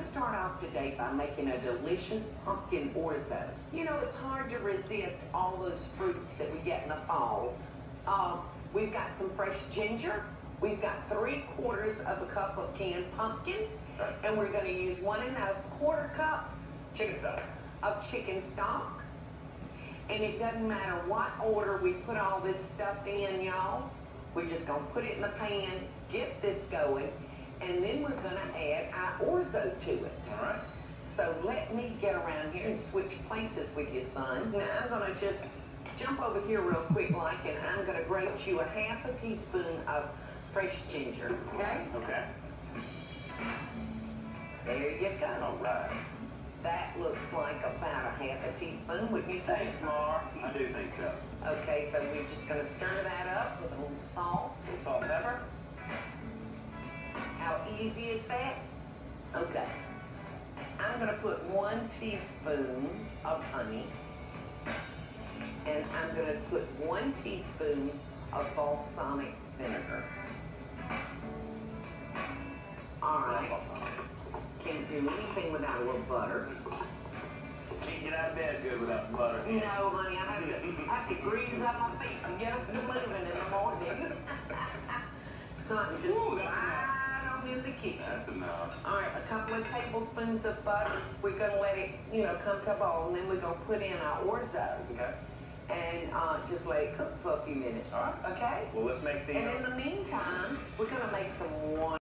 to start off today by making a delicious pumpkin orzo. You know, it's hard to resist all those fruits that we get in the fall. We've got some fresh ginger. We've got 3/4 of a cup of canned pumpkin. Okay. And we're going to use 1 1/4 cups Chicken stock. of chicken stock. And it doesn't matter what order we put all this stuff in, y'all. We're just going to put it in the pan, get this going, and then we're going to add our orzo to it. All right. So let me get around here and switch places with you, son. Now I'm going to just jump over here real quick like, and I'm going to grate you a 1/2 teaspoon of fresh ginger, okay? Okay. There you go. All right. That looks like about a 1/2 teaspoon, wouldn't you say? Thanks, Mar. I do think so. Okay, so we're just going to stir that up with a little salt. A little salt and pepper. How easy is that? Okay. I'm going to put 1 teaspoon of honey. And I'm going to put 1 teaspoon of balsamic vinegar. All right. Can't do anything without a little butter. Can't get out of bed good without some butter. No, honey, I have to grease up my feet and get up and moving in the morning. Something just right on in the kitchen. That's enough. All right, a couple of tablespoons of butter. We're going to let it, come to a boil, and then we're going to put in our orzo. Okay. And just let it cook for a few minutes. All right. Okay? Well, let's make the... And in the meantime, we're going to make some